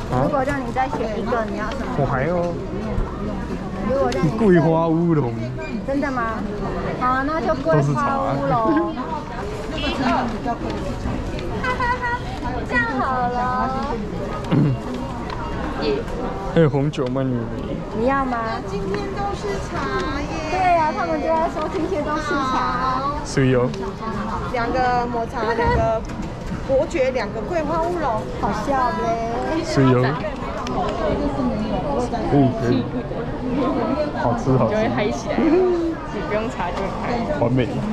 如果让你再选一个，你要什么？ 我还要如果让你桂花乌龙， 真的吗？好，那就桂花乌龙。哈哈哈，这样好了。 还有红酒鳗鱼。 你要吗？ 今天都是茶耶。 对呀、他们就在说今天都是茶。 水哦。 2个抹茶，2个伯爵，2个桂花乌龙， 好笑嘞。 水哦。可以。好吃好吃。 就会嗨起来，你不用查就很嗨。 完美。